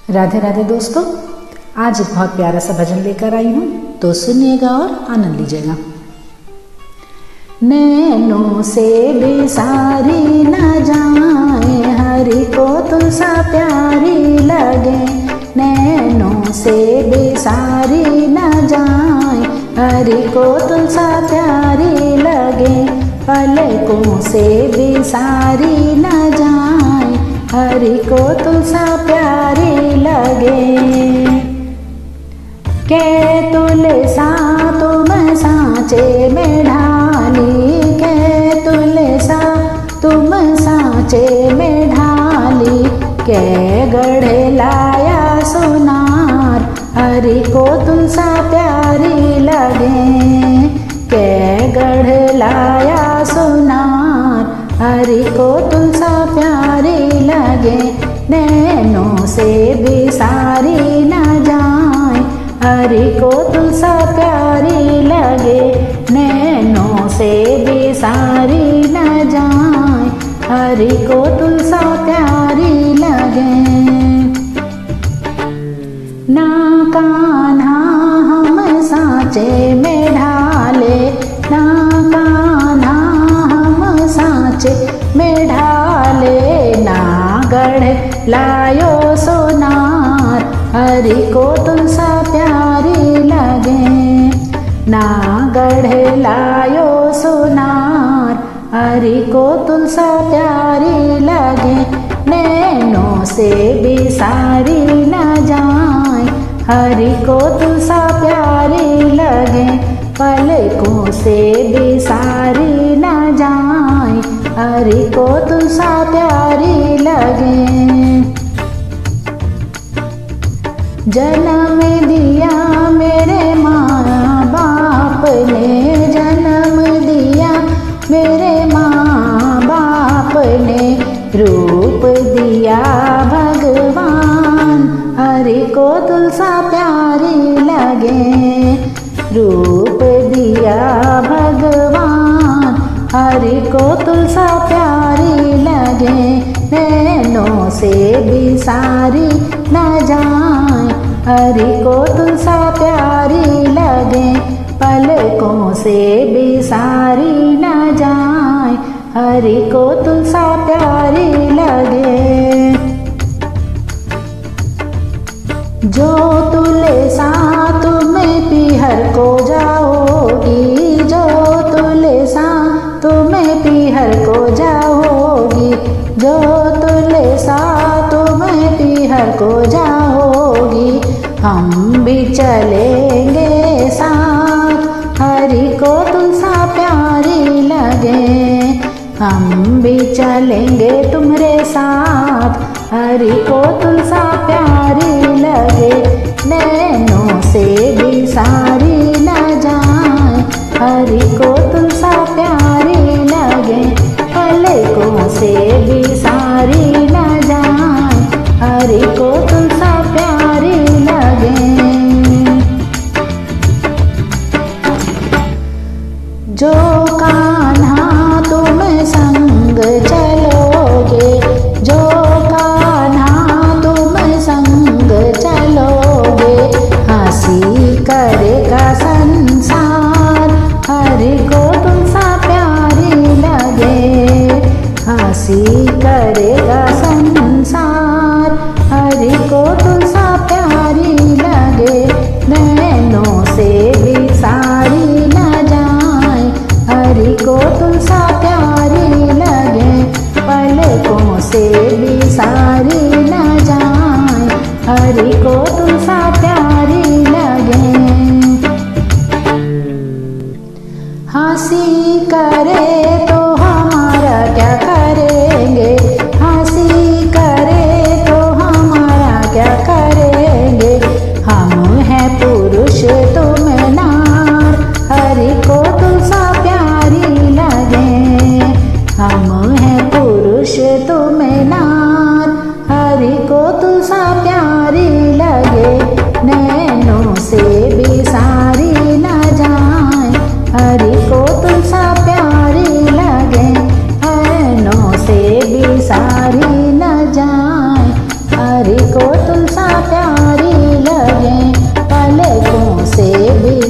राधे राधे दोस्तों, आज एक बहुत प्यारा सा भजन लेकर आई हूँ, तो सुनिएगा और आनंद लीजिएगा। नैनों से बिसारी न जाए, हरि को तुलसा प्यारी लगे। नैनों से बिसारी न जाए, हरि को तुलसा प्यारी लगे। पलकों से बिसारी न जाए, हरि को तुलसा प्यारी लगे। के तुलसा तुम सांचे में ढाली, के तुलसा तुम सांचे में ढाली। के गढ़े लाया सुनार, हरि को तुलसा प्यारी लगे। के गढ़ लाया सुनार, हरि को तुलसा प्यारी लगे। नैनों से बिसारी न जाए, हरि को तुलसा प्यारी लगे। नैनों से बिसारी न जाए, हरि को तुलसा प्यारी लगे। ना कान्हा हम सांचे में ढाले, ना कान्हा हम सांचे में ढाले। ना गढ़ लायो सोनार, हरि को तुलसा प्यारी लगे। ना गढ़ लायो सोनार, हरि को तुलसा प्यारी लगे। नैनों से बिसारी न जाए, हरि को तुलसा प्यारी लगे। पलकों से बिसारी न जाए, हरि को तुलसा प्यारी लगे। जन्म दिया मेरे माँ बाप ने, जन्म दिया मेरे माँ बाप ने। रूप दिया भगवान, हरि को तुलसा प्यारी लगे। रूप दिया भगवान, हरि को तुलसा प्यारी लगे। नैनों से बिसारी न जाए, हरि को तुलसा प्यारी लगे। पलकों से बिसारी न जाए, हरि को तुलसा प्यारी लगे। जो तुलसा तुम पीहर को जाओगी, जो तुलसा तुम पीहर को जाओगी। जो तुलसा तुम पीहर को जाओगी, हम भी चलेंगे साथ, हरि को तुलसा प्यारी लगे। हम भी चलेंगे तुम्हारे साथ, हरि को तुलसा प्यारी लगे। नैनों से बिसारी न जाए, हरि को तुलसा प्यारी लगे। पलकों से बिसारी न जाए, हरि को तुलसा प्यारी लगे। जो कान्हा तुम संग चलोगे, जो कान्हा तुम संग चलोगे। हंसी करेगा संसार, हरि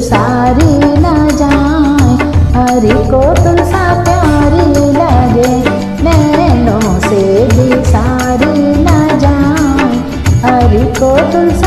बिसारी न जाए, हरि को तुलसा प्यारी लगे, नैनों से बिसारी न जाए, हरि को तुलसा